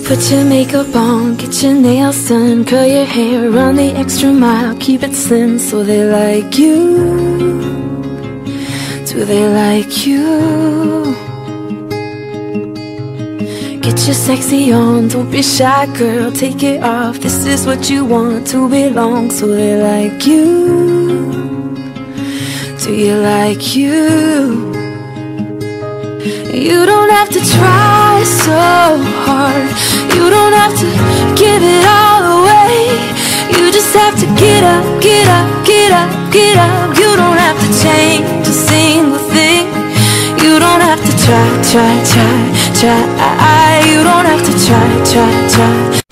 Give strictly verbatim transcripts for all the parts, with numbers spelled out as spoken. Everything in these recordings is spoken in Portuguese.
Put your makeup on, get your nails done, curl your hair, run the extra mile, keep it slim so they like you. Do they like you? Get your sexy on, don't be shy girl, take it off. This is what you want, to belong, so they like you. Do you like you? You don't have to try so hard, you don't have to give it all away. You just have to get up, get up, get up, get up. You don't have to change a single thing. You don't have to try, try, try, try. You don't have to try, try, try.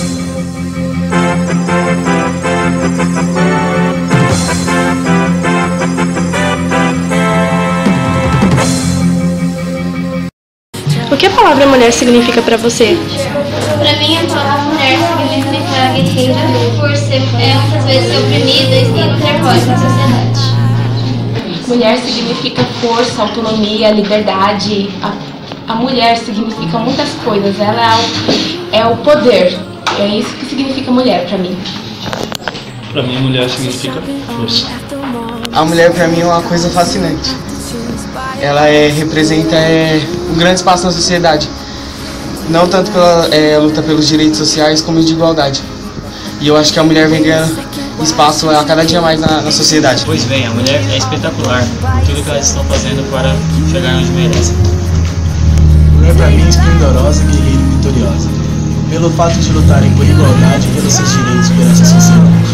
O que a palavra mulher significa pra você? Pra mim, a palavra mulher significa guerreira por ser, é, muitas vezes oprimida e não ter voz na sociedade. Mulher significa força, autonomia, liberdade. A, a mulher significa muitas coisas. Ela é o, é o poder. É isso que significa mulher pra mim. Pra mim, mulher significa força. A mulher pra mim é uma coisa fascinante. Ela é, representa é, um grande espaço na sociedade. Não tanto pela é, luta pelos direitos sociais, como de igualdade. E eu acho que a mulher vem ganhando espaço a cada dia mais na, na sociedade. Pois bem, a mulher é espetacular em tudo que elas estão fazendo para chegar onde merecem. Mulher para mim é esplendorosa, guerreira e vitoriosa, pelo fato de lutarem por igualdade e pelos seus direitos perante a sociedade.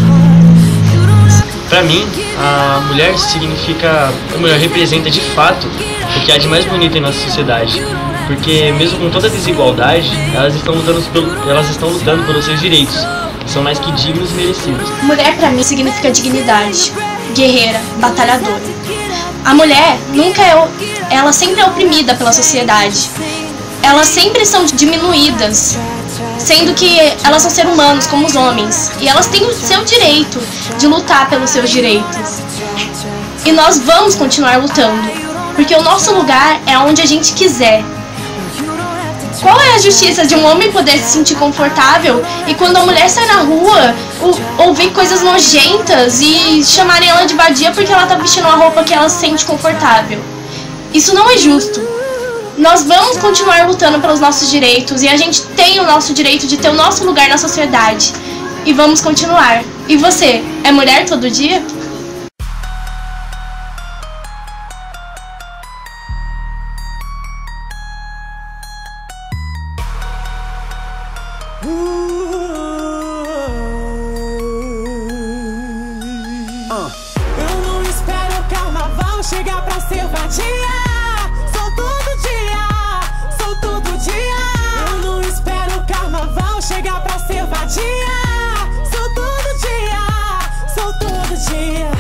Para mim, a mulher significa, a mulher representa de fato o que há de mais bonito em nossa sociedade. Porque mesmo com toda a desigualdade, elas estão lutando, pelo, elas estão lutando pelos seus direitos. São mais que dignos e merecidos. Mulher pra mim significa dignidade, guerreira, batalhadora. A mulher nunca é, ela sempre é oprimida pela sociedade. Elas sempre são diminuídas, sendo que elas são seres humanos como os homens. E elas têm o seu direito de lutar pelos seus direitos. E nós vamos continuar lutando, porque o nosso lugar é onde a gente quiser. Qual é a justiça de um homem poder se sentir confortável e quando a mulher sai na rua ouvir coisas nojentas e chamarem ela de vadia porque ela tá vestindo uma roupa que ela se sente confortável? Isso não é justo. Nós vamos continuar lutando pelos nossos direitos e a gente tem o nosso direito de ter o nosso lugar na sociedade. E vamos continuar. E você, é mulher todo dia? Eu não espero o carnaval chegar pra ser vadia. Sou todo dia, sou todo dia. Eu não espero o carnaval chegar pra ser vadia. Sou todo dia, sou todo dia.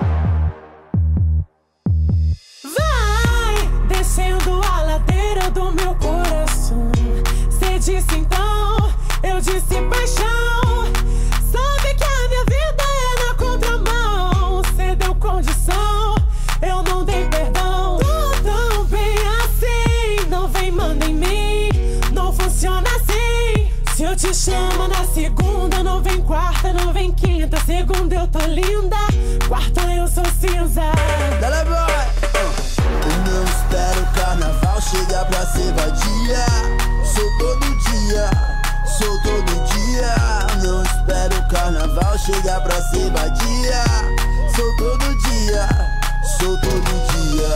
Vai descendo a ladeira do meu coração. Cê disse então, eu disse paixão. Sabe que a minha vida é na contramão. Cê deu condição, eu não dei perdão. Tô tão bem assim, não vem manda em mim. Não funciona assim. Se eu te chamo na segunda, não vem quarta, não vem quinta. Segunda eu tô linda, quarta eu sou cinza. Dale, boy. Eu não espero o carnaval chegar pra ser vadia. Sou todo dia, sou todo dia. Não espero o carnaval chegar pra ser vadia. Sou todo dia, sou todo dia.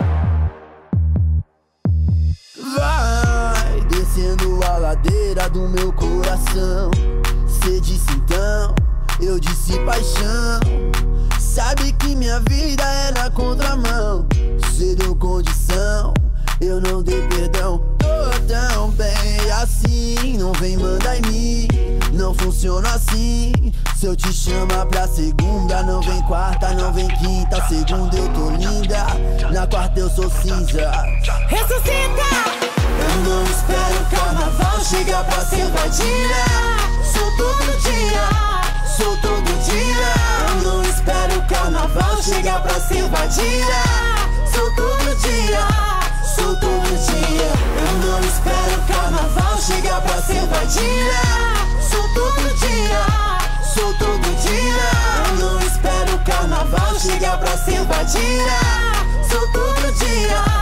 Vai descendo a ladeira do meu coração. Cê disse então, eu disse paixão. Sabe que minha vida é na contramão. Cê deu condição, eu não dei perdão. Tô tão bem assim, não vem mandar em mim. Não funciona assim. Se eu te chamar pra segunda, não vem quarta, não vem quinta. Segunda eu tô linda, na quarta eu sou cinza. Ressuscita! Eu não espero o carnaval chegar pra ser vadia. Sou todo dia, sou todo dia. Eu não espero o carnaval chegar pra ser vadia. Sou todo dia, sou todo dia. Eu não espero o carnaval chegar pra ser vadia. dia, sou todo dia, sou todo dia. Eu não espero o carnaval chegar pra se invadir. Sou todo dia.